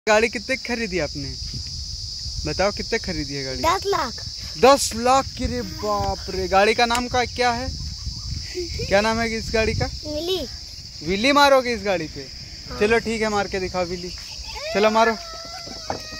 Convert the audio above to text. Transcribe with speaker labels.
Speaker 1: गाड़ी कितने खरीदी आपने? बताओ कितने खरीदी है गाड़ी?
Speaker 2: 10 लाख।
Speaker 1: 10 लाख की? रे बाप रे। गाड़ी का नाम का क्या है? क्या नाम है इस गाड़ी का?
Speaker 2: विली।
Speaker 1: विली मारोगे इस गाड़ी पे? चलो ठीक है, मार के दिखाओ विली। चलो मारो।